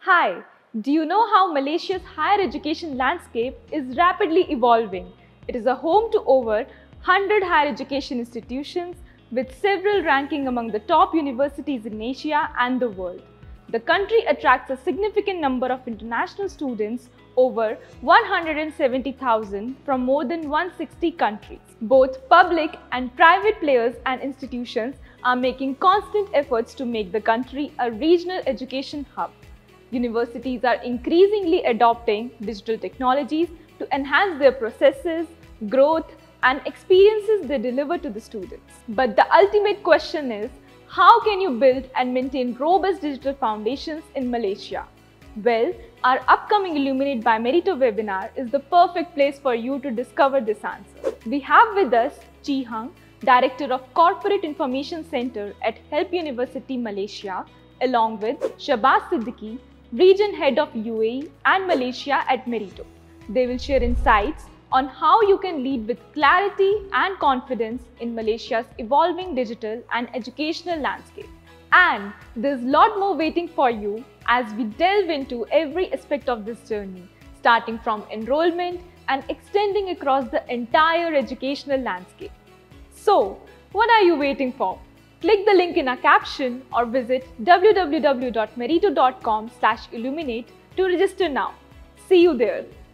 Hi, do you know how Malaysia's higher education landscape is rapidly evolving? It is a home to over 100 higher education institutions with several ranking among the top universities in Asia and the world. The country attracts a significant number of international students, over 170,000 from more than 160 countries. Both public and private players and institutions are making constant efforts to make the country a regional education hub. Universities are increasingly adopting digital technologies to enhance their processes, growth, and experiences they deliver to the students. But the ultimate question is, how can you build and maintain robust digital foundations in Malaysia? Well, our upcoming Illuminate by Merito webinar is the perfect place for you to discover this answer. We have with us Chee Hung, Director of Corporate Information Center at Help University Malaysia, along with Shahbaz Siddiqui, Region Head of UAE and Malaysia at Merito. They will share insights on how you can lead with clarity and confidence in Malaysia's evolving digital and educational landscape. And there's a lot more waiting for you as we delve into every aspect of this journey, starting from enrollment and extending across the entire educational landscape. So, what are you waiting for? Click the link in our caption or visit www.merito.com/illuminate to register now. See you there.